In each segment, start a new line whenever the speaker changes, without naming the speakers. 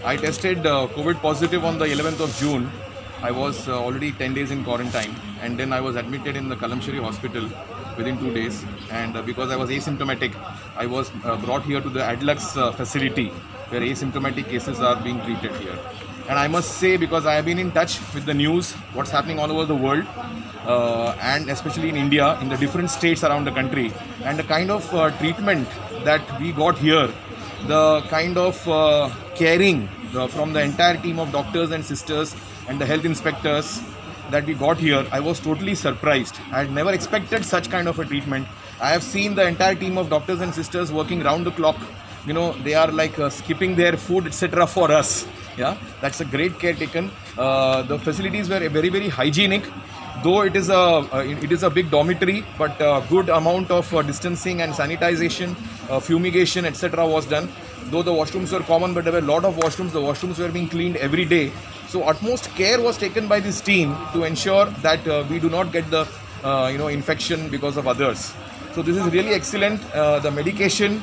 I tested COVID positive on the 11th of June. I was already 10 days in quarantine, and then I was admitted in the Kalamshiri hospital within 2 days. And because I was asymptomatic, I was brought here to the Adlux facility where asymptomatic cases are being treated here. And I must say, because I have been in touch with the news, what's happening all over the world, and especially in India, in the different states around the country, and the kind of treatment that we got here, the kind of caring from the entire team of doctors and sisters and the health inspectors that we got here, I was totally surprised. I had never expected such kind of a treatment. I have seen the entire team of doctors and sisters working round the clock. You know, they are like skipping their food, etc. for us. Yeah, that's a great care taken. The facilities were very, very hygienic. Though it is a big dormitory, but good amount of distancing and sanitization, fumigation, etc. was done. Though the washrooms were common, but there were a lot of washrooms. The washrooms were being cleaned every day. So utmost care was taken by this team to ensure that we do not get the infection because of others. So this is really excellent. The medication,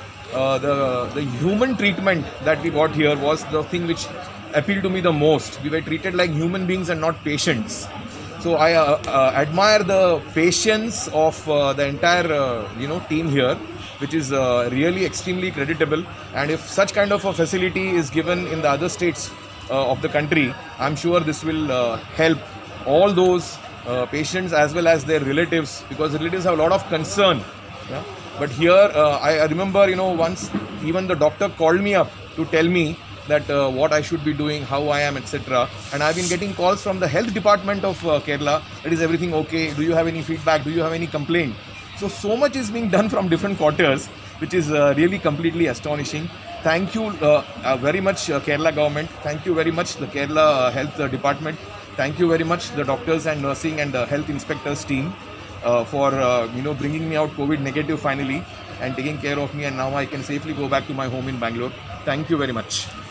the human treatment that we got here was the thing which appealed to me the most. We were treated like human beings and not patients. So I admire the patience of the entire team here, which is really extremely creditable. And if such kind of a facility is given in the other states of the country, I'm sure this will help all those patients as well as their relatives, because relatives have a lot of concern. Yeah? But here, I remember, once even the doctor called me up to tell me that what I should be doing, how I am, etc. And I've been getting calls from the health department of Kerala. That is everything okay? Do you have any feedback? Do you have any complaint? So much is being done from different quarters, which is really completely astonishing. Thank you very much, Kerala government. Thank you very much, the Kerala health department. Thank you very much, the doctors and nursing and the health inspectors team for bringing me out COVID negative finally and taking care of me. And now I can safely go back to my home in Bangalore. Thank you very much.